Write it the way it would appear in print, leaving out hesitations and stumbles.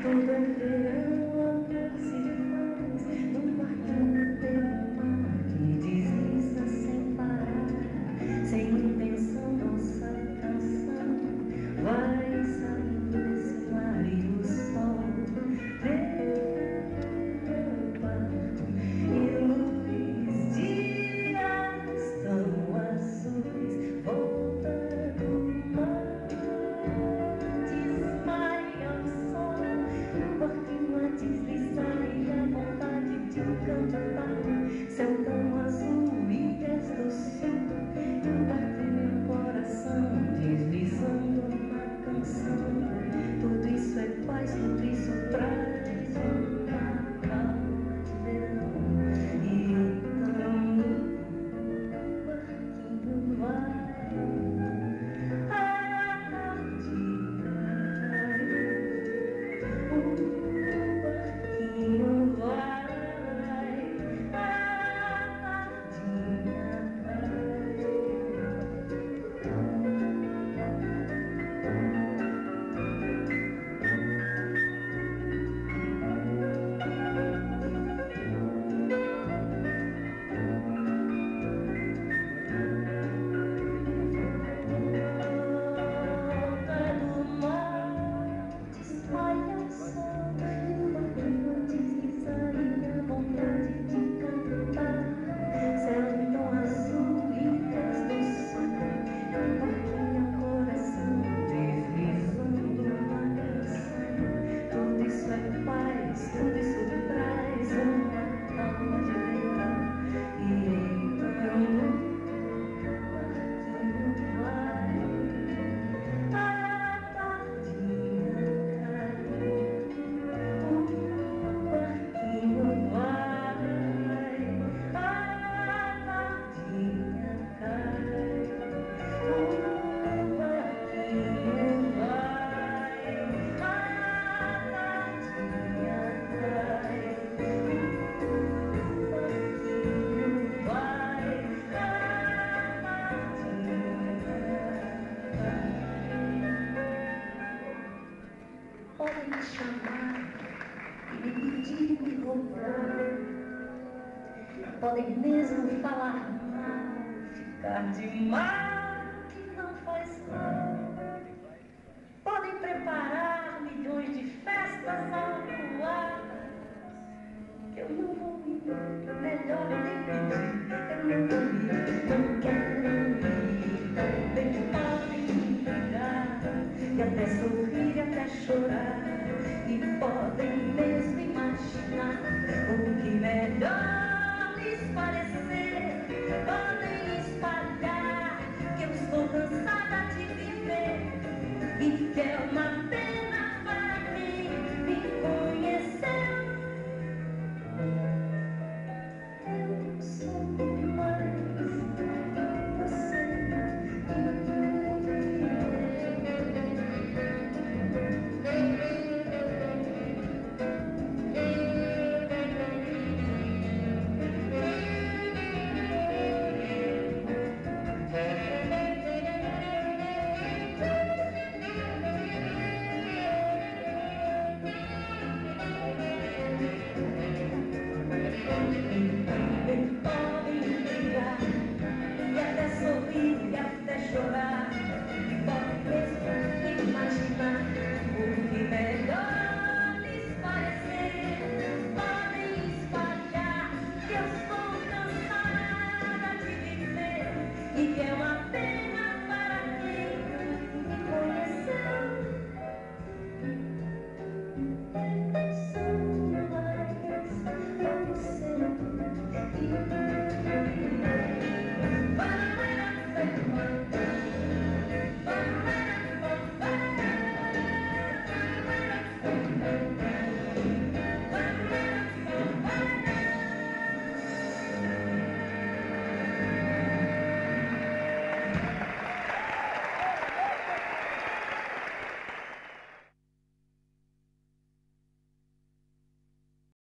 Tudo é verão, amor se faz num barquinho pelo mar que desliza sem parar, sem intenção, nossa canção vai saindo desse mar e o sol meu barco e luz dias tão azuis volta do mar. Desmaia o sol, o barquinho a deslizar e a vontade de cantar. Céu tão azul e pés do sul, bate meu coração deslizando na canção. Tudo isso é paz, tudo isso traz uma calma de verão. E então o barquinho vai tudo isso traz uma calma de verão. E então o barquinho vai, a tardinha cai. O barquinho vai, a tardinha cai. O barquinho vai, a tardinha cai. Podem me chamar e me pedir me roubar, podem mesmo falar mal, ficar demais.